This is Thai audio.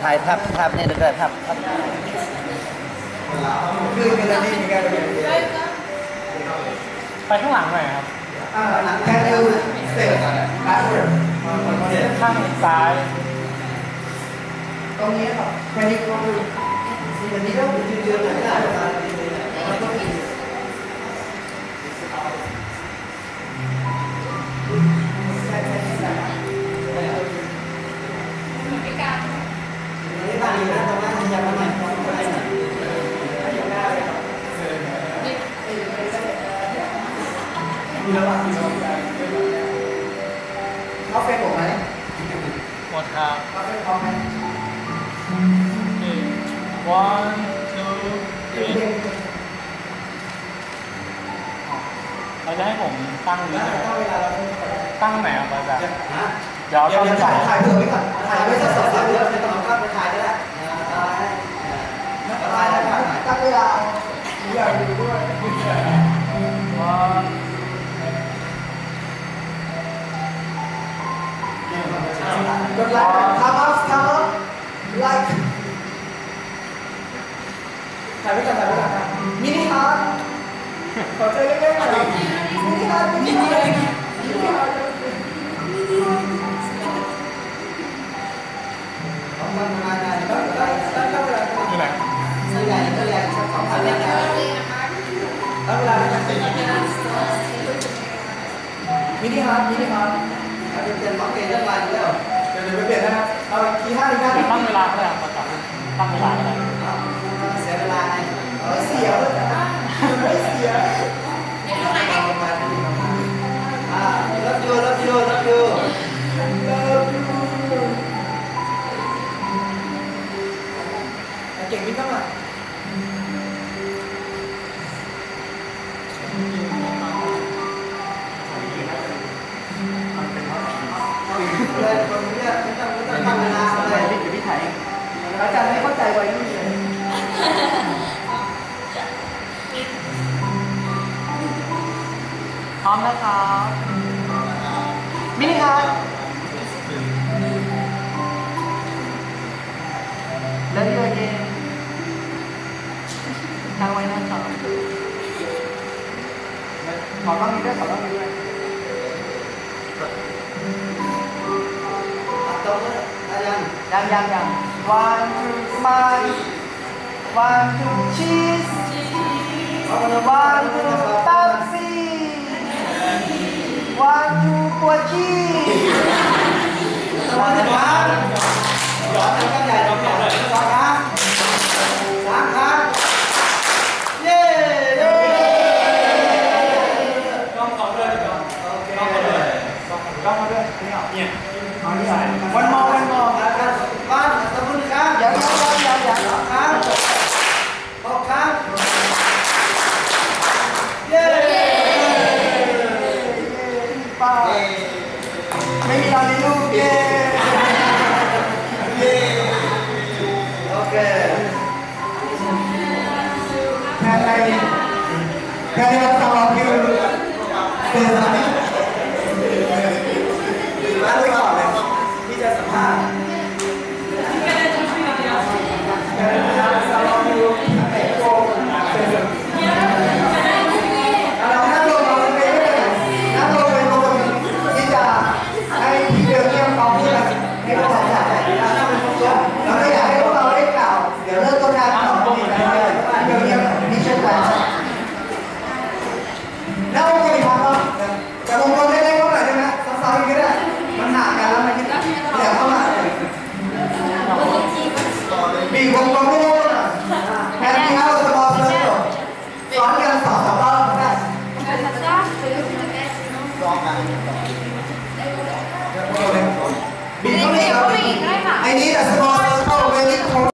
ถ่ายภาพนี่ด้วยภาพคือเป็นอะไรนี่กันไปข้างหลังหน่อยครับหลังแค่ดูสเต็ปbackward ข้างซ้ายตรงนี้ครับแค่นี้ก็คืออันนี้ก็เจือๆหน่อยได้เขาเป็นผมไหมหมดครับเขาเป็นพร้อมไหม one two three เราจะให้ผมตั้งนี้ตั้งไหนครับอาจารย์เดี๋ยวเดี๋ยวตั้งถ่ายเพิ่มไว้ก่อนถ่ายไว้สัก2-3เดือนจะต้องเข้าไปถ่ายได้แล้วถ่ายได้ตั้งเวลาอยากดูด้วยกดไลค์ทำอัพไลค์ถ่ายไว้ก่อนมินิฮาร์ดขอเจอเล็กๆหน่อยมินิฮาร์ดตั้งเวลาได้ตั้งเวลาที่ไหนตั้งเวลาสัก2-3 นาทีตั้งเวลาได้มินิฮาร์ดเอาเปลี่ยนล็อกเกจเรื่องอะไรแล้วเดี๋ยวไปเปลี่ยนนะครับเอาที5ที5 ตั้งเวลาก็ได้ครับตั้งเวลาก็ได้เสียเวลาไงไม่เสียไม่เสียรับยูเก่งมิ้นเข้ามาเลยคนนี้ไม่ต้องตั้งเวลาอะไรอยู่ที่ไทยอาจารย์ไม่เข้าใจวัยรุ่นเลยพร้อมนะครับมินิฮาร์ดแล้วเยอะเย็นทางไว้นะครับขอต้องนี้ด้วยยัง one two smile one two cheese one two taxi one two ปวดขี้วันที่บ้านย้อนไปกันใหญ่เราเนี่ย2 ครั้ง3 ครั้งเย้ต้องขอด้วยโอเคต้องขอด้วยนี่เอาเนี่ยเอานี่ใส่วันมอนะครับบ้านสมุนครั้งยัง2 ครั้ง6 ครั้งเย้ป้าไม่มีเราในลูกเย้โอเคแค่นี้เราลองดูเป็นอะไรมาด้วยก่อนเลยที่จะสัมภาษณ์มีวงกลมไม่ได้แค่ที่เอาสมองเลยสอนกัน2-3 รอบได้บีก็ไม่ไอ้นี่แต่สมอง